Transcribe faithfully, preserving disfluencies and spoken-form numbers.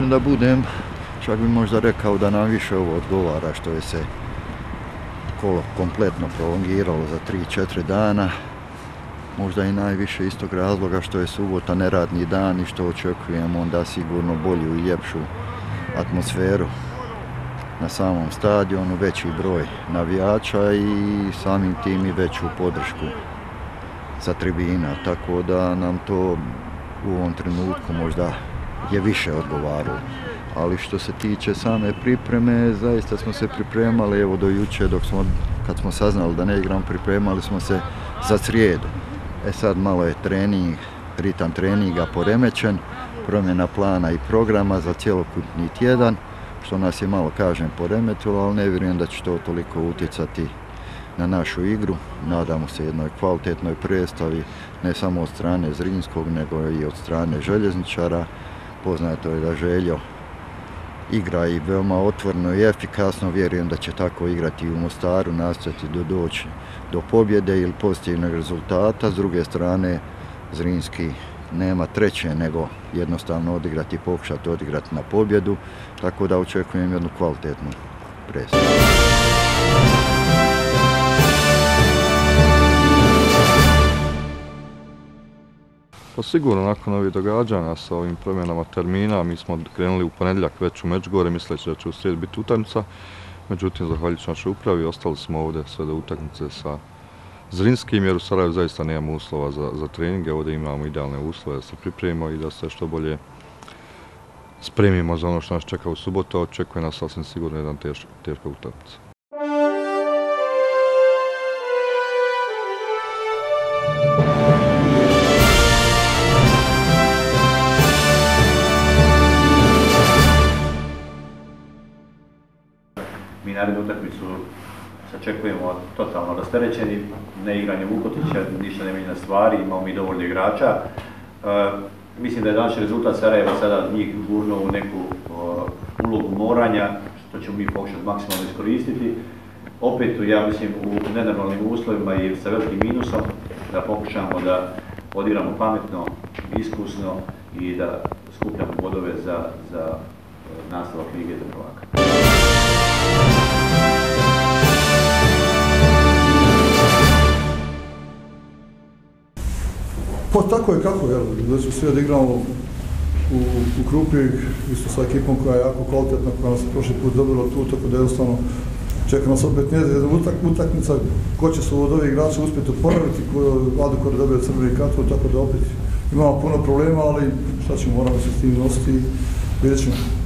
iskren da budem, čak bi možda rekao da nam više ovo odgovara što je se kolo kompletno prolongiralo za tri četiri dana. Možda i najviše iz tog razloga što je subota neradni dan i što očekujemo onda sigurno bolju i ljepšu atmosferu na samom stadionu, veći broj navijača i samim tim i veću podršku sa tribina, tako da nam to u ovom trenutku možda je više odgovaralo. Ali što se tiče same pripreme, zaista smo se pripremali, evo do juče, dok smo, kad smo saznali da ne igram, pripremali smo se za srijedu. E sad malo je trening, ritam treninga poremećen, promjena plana i programa za cjelokupni tjedan, što nas je malo, kažem, poremetilo, ali ne vjerujem da će to toliko utjecati na našu igru. Nadamo se jednoj kvalitetnoj predstavi, ne samo od strane Zrinskog, nego i od strane željezničara. Poznato je da Željo igra i veoma otvoreno i efikasno, vjerujem da će tako igrati i u Mostaru, nastojati do doći do pobjede ili pozitivnog rezultata. S druge strane, Zrinski nema treće nego jednostavno odigrati i pokušati odigrati na pobjedu, tako da očekujem jednu kvalitetnu predstavu. Pa sigurno nakon ovih događanja sa ovim promjenama termina mi smo krenuli u ponedjeljak već u Međugorje misleći da će u srijedu biti utakmica. Međutim, zahvaljujući našoj upravi, ostali smo ovdje sve do utakmice sa Zrinskim, jer u Sarajevu zaista nemamo uslova za, za treninge. Ovdje imamo idealne uslove da se pripremimo i da se što bolje spremimo za ono što nas čeka u subotu. Očekuje nas sasvim sigurno jedan teška, teška utakmica. Mi narednu utakmicu sačekujemo totalno rasterećeni, neigranje Vukotića, ništa ne mijenja stvari, imamo mi dovoljno igrača. E, mislim da je današnji rezultat Sarajeva sada njih gurno u neku o, ulogu moranja, što ćemo mi pokušati maksimalno iskoristiti. Opet, ja mislim, u nenormalnim uslovima i sa velikim minusom, da pokušamo da odigramo pametno, iskusno i da skupljamo bodove za, za nastavak Lige prvaka. Pa tako je kako, jel, da smo svi odigramo u, u Krupi, isto sa ekipom koja je jako kvalitetna, koja nas je prošli put dobila tu, tako da jednostavno čeka nas opet njezina utak, utakmica, ko će se od ovih igrača uspjeti oporaviti, Vladu koja je dobio crveni karton, tako da opet imamo puno problema, ali šta ćemo, moramo se s tim nositi i vidjet ćemo.